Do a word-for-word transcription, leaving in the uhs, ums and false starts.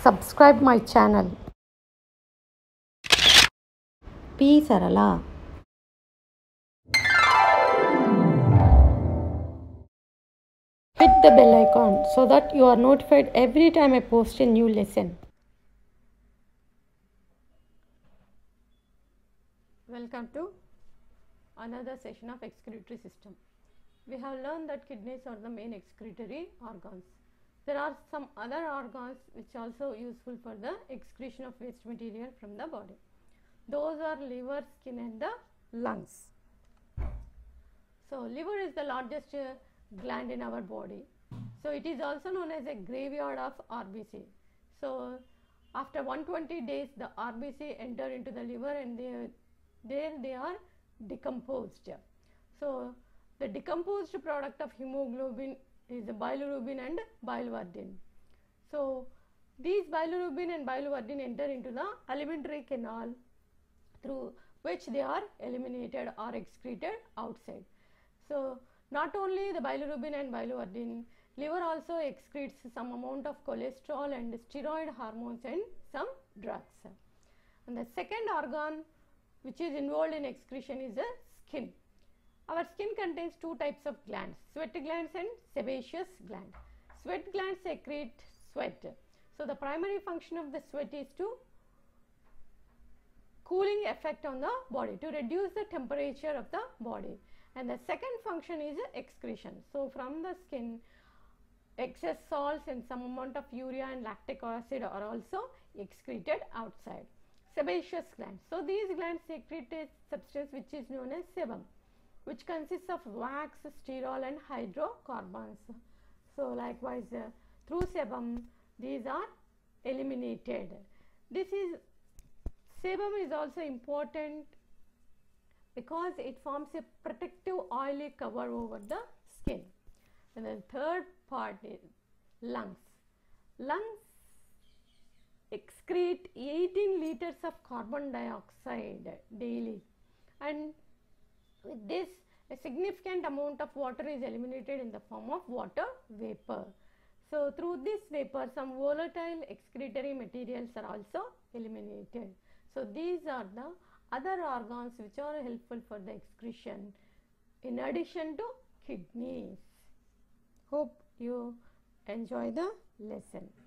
subscribe my channel. P. Sarala. Hit the bell icon so that you are notified every time I post a new lesson. Welcome to another session of excretory system. We have learned that kidneys are the main excretory organs. There are some other organs which are also useful for the excretion of waste material from the body. Those are liver, skin and the lungs. So liver is the largest uh, gland in our body. So it is also known as a graveyard of R B C. So after one hundred twenty days the R B C enter into the liver and they, there they are decomposed. So the decomposed product of hemoglobin is the bilirubin and biliverdin. So these bilirubin and biliverdin enter into the alimentary canal through which they are eliminated or excreted outside. So not only the bilirubin and biliverdin, liver also excretes some amount of cholesterol and steroid hormones and some drugs. And the second organ which is involved in excretion is the skin. Our skin contains two types of glands, sweat glands and sebaceous gland. Sweat glands secrete sweat. So the primary function of the sweat is to cooling effect on the body, to reduce the temperature of the body. And the second function is excretion. So from the skin, excess salts and some amount of urea and lactic acid are also excreted outside. Sebaceous glands. So these glands secrete a substance which is known as sebum, which consists of wax, sterol and hydrocarbons. So likewise uh, through sebum these are eliminated. This is sebum is also important because it forms a protective oily cover over the skin. And the third part is lungs. Lungs excrete eighteen liters of carbon dioxide daily, and with this a significant amount of water is eliminated in the form of water vapor. So through this vapor some volatile excretory materials are also eliminated. So these are the other organs which are helpful for the excretion in addition to kidneys. Hope you enjoy the lesson.